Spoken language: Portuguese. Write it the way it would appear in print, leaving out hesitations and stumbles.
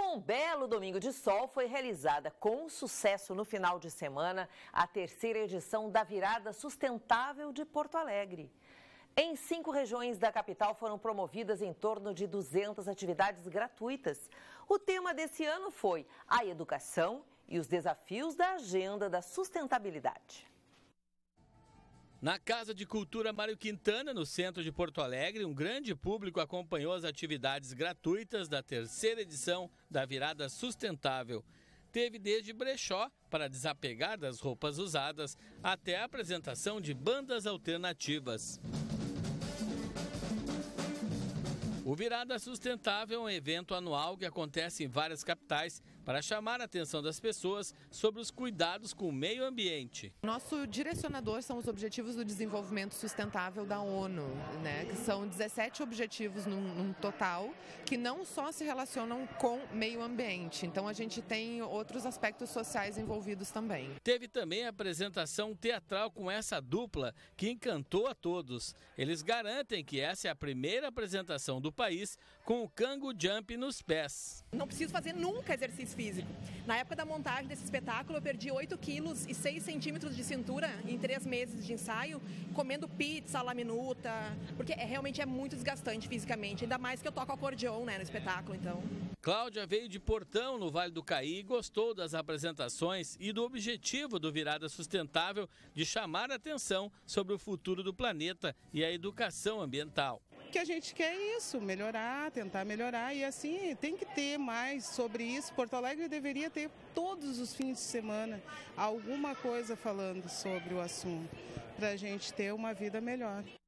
Com um belo domingo de sol, foi realizada com sucesso no final de semana a terceira edição da Virada Sustentável de Porto Alegre. Em 5 regiões da capital foram promovidas em torno de 200 atividades gratuitas. O tema desse ano foi a educação e os desafios da agenda da sustentabilidade. Na Casa de Cultura Mário Quintana, no centro de Porto Alegre, um grande público acompanhou as atividades gratuitas da terceira edição da Virada Sustentável. Teve desde brechó para desapegar das roupas usadas até a apresentação de bandas alternativas. O Virada Sustentável é um evento anual que acontece em várias capitais para chamar a atenção das pessoas sobre os cuidados com o meio ambiente. Nosso direcionador são os Objetivos do Desenvolvimento Sustentável da ONU, que são 17 objetivos num total, que não só se relacionam com meio ambiente. Então a gente tem outros aspectos sociais envolvidos também. Teve também a apresentação teatral com essa dupla que encantou a todos. Eles garantem que essa é a primeira apresentação do país com o Cango Jump nos pés. Não preciso fazer nunca exercício físico. Na época da montagem desse espetáculo, eu perdi 8 quilos e 6 centímetros de cintura em 3 meses de ensaio, comendo pizza à la minuta, porque realmente é muito desgastante fisicamente, ainda mais que eu toco acordeon no espetáculo, então. Cláudia veio de Portão, no Vale do Caí, e gostou das apresentações e do objetivo do Virada Sustentável de chamar a atenção sobre o futuro do planeta e a educação ambiental. O que a gente quer é isso, melhorar, tentar melhorar, e assim tem que ter mais sobre isso. Porto Alegre deveria ter todos os fins de semana alguma coisa falando sobre o assunto, para a gente ter uma vida melhor.